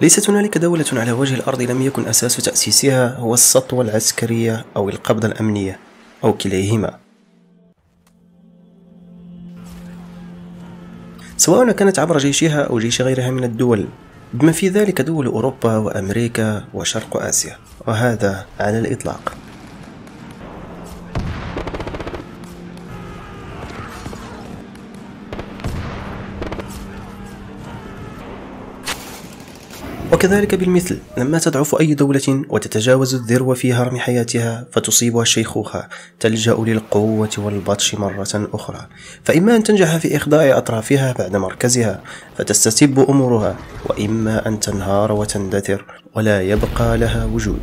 ليست هنالك دولة على وجه الأرض لم يكن أساس تأسيسها هو السطوة العسكرية أو القبضة الأمنية أو كليهما، سواء كانت عبر جيشها أو جيش غيرها من الدول، بما في ذلك دول أوروبا وأمريكا وشرق آسيا، وهذا على الإطلاق. وكذلك بالمثل، لما تضعف أي دولة وتتجاوز الذروة في هرم حياتها فتصيبها الشيخوخة، تلجأ للقوة والبطش مرة أخرى، فإما أن تنجح في إخضاع أطرافها بعد مركزها فتستتب أمورها، وإما أن تنهار وتندثر ولا يبقى لها وجود.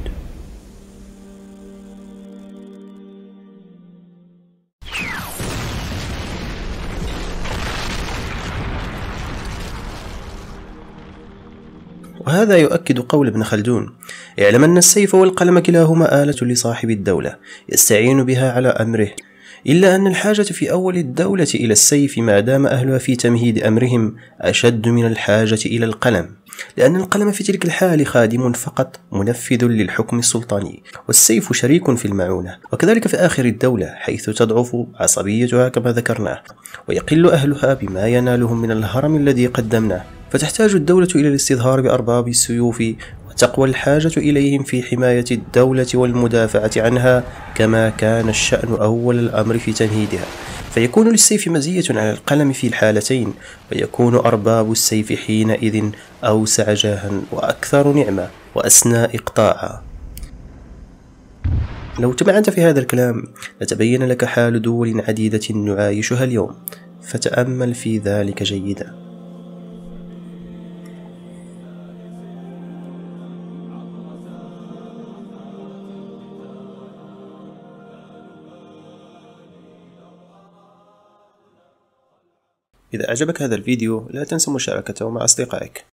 وهذا يؤكد قول ابن خلدون: اعلم أن السيف والقلم كلاهما آلة لصاحب الدولة يستعين بها على أمره، إلا أن الحاجة في أول الدولة إلى السيف ما دام أهلها في تمهيد أمرهم أشد من الحاجة إلى القلم، لأن القلم في تلك الحال خادم فقط منفذ للحكم السلطاني، والسيف شريك في المعونة. وكذلك في آخر الدولة، حيث تضعف عصبيتها كما ذكرنا ويقل أهلها بما ينالهم من الهرم الذي قدمناه، فتحتاج الدولة إلى الاستظهار بأرباب السيوف، وتقوى الحاجة إليهم في حماية الدولة والمدافعة عنها، كما كان الشأن أول الأمر في تمهيدها، فيكون للسيف مزية على القلم في الحالتين، ويكون أرباب السيف حينئذ أوسع جاها وأكثر نعمة وأسنى إقطاعا. لو تمعنت في هذا الكلام لتبين لك حال دول عديدة نعايشها اليوم، فتأمل في ذلك جيدا. إذا أعجبك هذا الفيديو لا تنسى مشاركته مع أصدقائك.